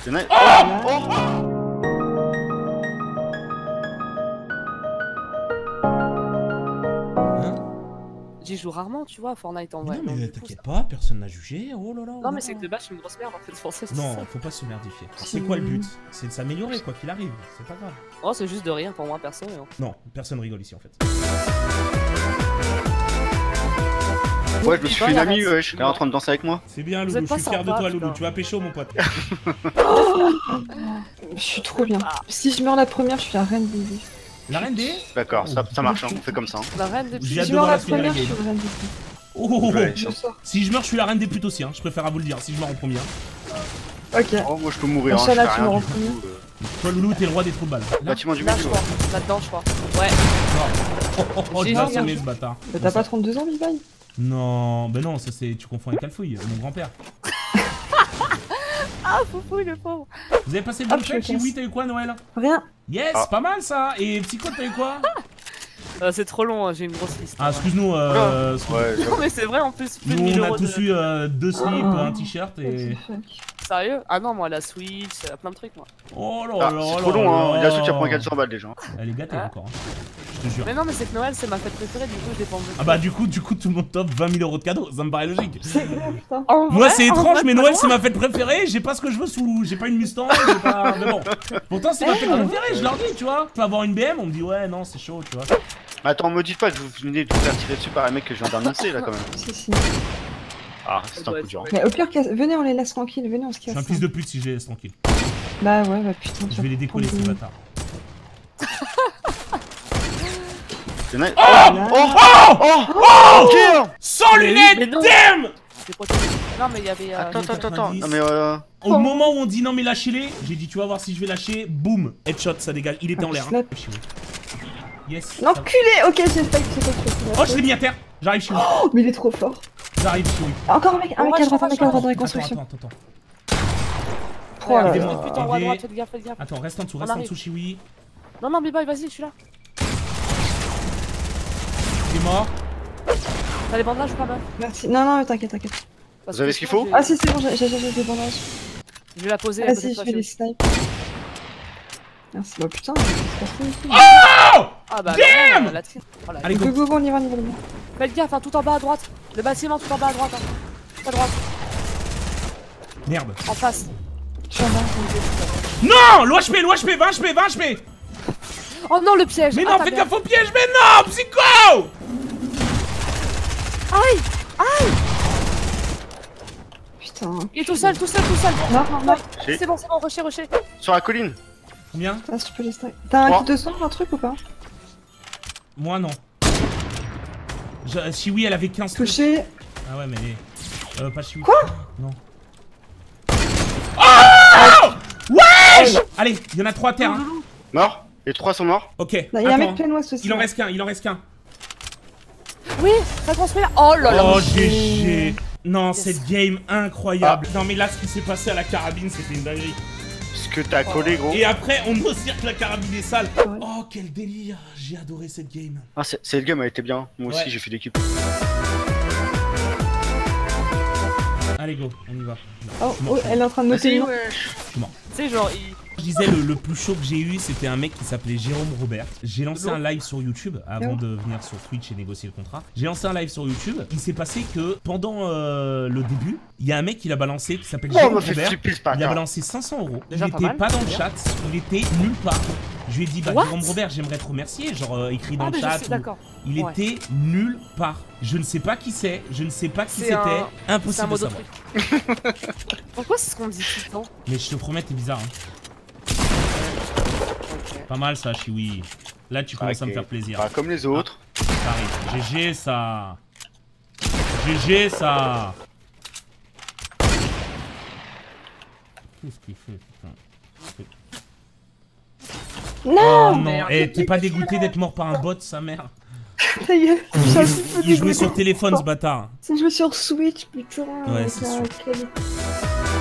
J'y joue rarement, tu vois, à Fortnite en vrai. Non, mais t'inquiète pas, personne n'a jugé. Oh là là. Non, mais c'est que de base, je suis une grosse merde en fait, c'est pour ça. Non, faut pas se merdifier. C'est quoi le but? C'est de s'améliorer quoi qu'il arrive, c'est pas grave. Oh, c'est juste de rien pour moi, perso. Non, personne rigole ici en fait. Ouais, je me suis fait une amie, wesh, elle est en train de danser avec moi. C'est bien, Loulou, je suis fier de toi, Loulou. Tu vas pécho, mon pote. Je suis trop bien. Si je meurs la première, je suis la reine des vies. La reine des... D'accord, ça marche, hein, on fait comme ça. La reine des J'ai hâte Si de je meurs voir la la suite de la première, je game. suis la reine des vies. Oh, Ouais, si je meurs, je suis la reine des putes aussi, hein. Je préfère à vous le dire, si je meurs en premier. Ok. Oh, moi je peux mourir, hein, je Inch'Allah, fais tu rien meurs en du premier. tout. Toi, Loulou, t'es le roi des trous de balles. Bâtiment du Là, milieu. je crois. Là-dedans, je crois. Ouais. Oh, J'ai il va rien. sonner ce bâtard. Bah, t'as pas 32 ans, Vivaille? Non, ben non, ça c'est. Tu confonds avec Alfouille, mon grand-père. Ah, foufou, le pauvre. Vous avez passé le Hop, bon je check? me Chez casse. oui, t'as eu quoi, Noël? Rien. Yes, Ah. pas mal ça. Et Psycho, t'as eu quoi? C'est trop long, hein, j'ai une grosse liste. Ah, excuse-nous. excuse-nous. Ouais, Non, mais c'est vrai en plus. Plus de Nous, 1000 on a euros tous de... eu 2 slips, un t-shirt et. Sérieux? Ah non, moi, la Switch, plein de trucs, moi. Oh là Ah, là c'est là trop long, hein. là. La suite, elle prend 400 balles déjà. Elle est gâtée Hein? encore, hein. Je te jure. Mais non, mais c'est que Noël, c'est ma fête préférée, du coup, je dépense. Ah bah, du coup, tout le monde top 20 000 euros de cadeaux, ça me paraît logique. C'est vrai, putain. En Moi, vrai, c'est en étrange, vrai, mais pas Noël, loin. c'est ma fête préférée. J'ai pas ce que je veux sous. J'ai pas une Mustang, j'ai pas. Mais bon. Pourtant, c'est ma fête préférée, je leur dis, tu vois. Je peux avoir une BM, on me dit, ouais, non, c'est chaud, tu vois. Mais attends, me dites pas que vous venez de vous faire tirer dessus par un mec que je viens d'annoncer là quand même. Si, si. Ah, c'est un coup dur. Mais au pire, venez, on les laisse tranquilles. Venez, on se Je casse. suis un fils de pute si je les laisse tranquilles. Bah ouais, bah putain. Je vais les décoller, ces bâtards. C'est nice. Oh Tiens. Sans lunettes, mais non. damn! C'est protégé. Non, mais il y avait. Attends. 90. Non mais Au moment où on dit non mais lâchez-les, j'ai dit tu vas voir si je vais lâcher, boum, headshot, ça dégage, il était en l'air. Hein. Yes. L'enculé. Ok, j'ai fait. Oh, je l'ai mis à terre. J'arrive chez vous. Oh, mais il est trop fort. J'arrive chez vous. Encore un mec à droite, un mec à droite dans les Attends. constructions. Oh Oh là Aidez-moi. là. Putain, en haut à droite, faites gaffe, faites gaffe. Attends, reste en dessous, On reste en arrive. dessous, Chiwi. Non, non, B-Boy, vas-y, je suis là. Il est mort. T'as des bandages ou pas, meuf? Merci. Non, mais t'inquiète. Parce Vous avez que ce qu'il sinon, faut je vais- Ah si, c'est bon, j'ai des bandages. Je vais la poser. à côté Vas-y, de je toi, vais les Chérie. snipe. Merci. Bah putain, je vais se passer. Oh Ah bah, Damn non, la triste. Oh, la- Allez, go. Go, on y va. Faites gaffe, hein, tout en bas à droite. Le bâtiment tout en bas à droite. Hein. Tout à droite, Merde. en face. Je suis en bas. Non, l'OHP, 20 HP. Oh non, le piège. Mais Ah, non, ta faites mère. gaffe au piège, mais non, psycho. Aïe. Aïe. Putain. Il est tout seul. Non. C'est bon, rusher. sur la colline. Combien? Ah, si je peux les snipe. T'as un Trois. kit de sang, un truc ou pas? Moi non. Si oui, elle avait 15 trucs. Touché. Ah ouais, mais. Pas Chiwi. Quoi? Non. Oh wesh. Allez, il y en a 3 à terre. Hein. Mort. Les 3 sont morts. Ok. Il y a un attends. mec plein ouest aussi. Il en reste qu'un. Oui, ça construit là. Oh là là. Oh GG. Non, Yes. cette game incroyable. Non mais là, ce qui s'est passé à la carabine, c'était une dinguerie. Ce que t'as collé gros. Et après, on nous dire que la carabine est sale. Ouais. Oh, quel délire. J'ai adoré cette game. Ah, cette game a été bien. Moi aussi Ouais. j'ai fait l'équipe. Allez, go, on y va. Oh, elle est en train de noter. Vas-y, le nom. wesh. Je suis mort. Tu sais, genre, il. Je disais, le plus chaud que j'ai eu, c'était un mec qui s'appelait Jérôme Robert. J'ai lancé un live sur YouTube avant de venir sur Twitch et négocier le contrat. J'ai lancé un live sur YouTube. Il s'est passé que pendant le début, il y a un mec qui l'a balancé qui s'appelle Oh, on Jérôme me fait Robert. flipper ce Il a bâtard. balancé 500 euros. Déjà Il pas était mal, pas dans le bien. chat, il était nulle part. Je lui ai dit, bah What Jérôme Robert, j'aimerais te remercier. Genre, écrit dans Ah, le mais je chat. sais, ou- d'accord. Il Ouais. était nulle part. Je ne sais pas qui c'est, je ne sais pas qui C'est c'était. un- C'est un Impossible de mot de savoir. truc. Pourquoi c'est ce qu'on dit tout le temps? Mais je te promets, t'es bizarre. Hein. Pas mal ça, Chiwi. Là, tu commences à me Ok. faire plaisir. Bah, comme les autres. Ça arrive. GG ça. GG ça. Qu'est-ce qu'il fait, putain? Non. Oh non, merde. eh, t'es pas dégoûté d'être mort par un bot, sa mère? Ça y est. Il jouait sur téléphone, ce bâtard. C'est joué sur Switch, putain. Ouais, c'est sûr. Quel-